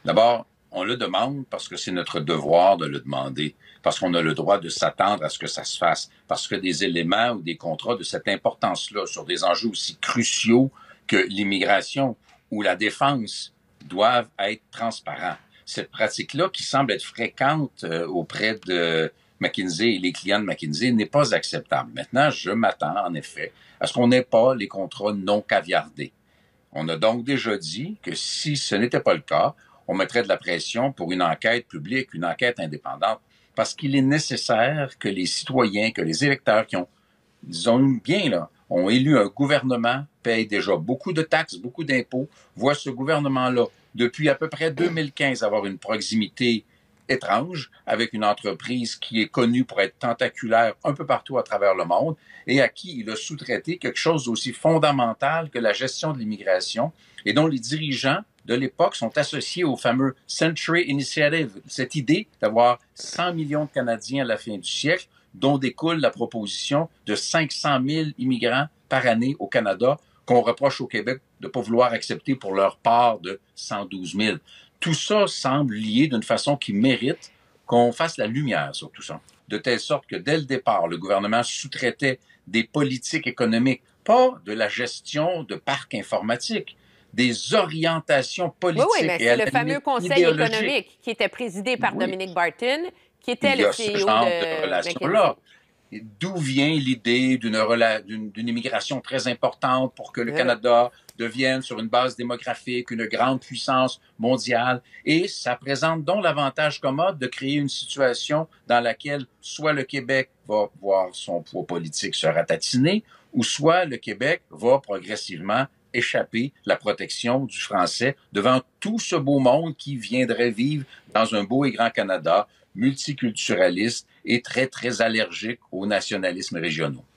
D'abord, on le demande parce que c'est notre devoir de le demander, parce qu'on a le droit de s'attendre à ce que ça se fasse, parce que des éléments ou des contrats de cette importance-là, sur des enjeux aussi cruciaux que l'immigration ou la défense, doivent être transparents. Cette pratique-là, qui semble être fréquente auprès de McKinsey et les clients de McKinsey, n'est pas acceptable. Maintenant, je m'attends, en effet, à ce qu'on n'ait pas les contrats non caviardés. On a donc déjà dit que si ce n'était pas le cas, on mettrait de la pression pour une enquête publique, une enquête indépendante, parce qu'il est nécessaire que les citoyens, que les électeurs qui ont, disons bien là, ont élu un gouvernement, payent déjà beaucoup de taxes, beaucoup d'impôts, voient ce gouvernement-là, depuis à peu près 2015, avoir une proximité étrange avec une entreprise qui est connue pour être tentaculaire un peu partout à travers le monde et à qui il a sous-traité quelque chose d'aussi fondamental que la gestion de l'immigration et dont les dirigeants de l'époque sont associés au fameux Century Initiative, cette idée d'avoir 100 millions de Canadiens à la fin du siècle, dont découle la proposition de 500 000 immigrants par année au Canada qu'on reproche au Québec de ne pas vouloir accepter pour leur part de 112 000. Tout ça semble lié d'une façon qui mérite qu'on fasse la lumière sur tout ça. De telle sorte que dès le départ, le gouvernement sous-traitait des politiques économiques, pas de la gestion de parcs informatiques, des orientations Oui, oui, politiques mais et à c'est la le fameux limite conseil idéologiques. économique qui était présidé par Oui, Dominic Barton, qui était il y le a ce CEO genre de de McKinsey. relation-là. D'où vient l'idée d'une immigration très importante pour que le Oui. Canada devienne, sur une base démographique, une grande puissance mondiale. Et ça présente donc l'avantage commode de créer une situation dans laquelle soit le Québec va voir son poids politique se ratatiner, ou soit le Québec va progressivement échapper la protection du français devant tout ce beau monde qui viendrait vivre dans un beau et grand Canada multiculturaliste et très, très allergique aux nationalismes régionaux.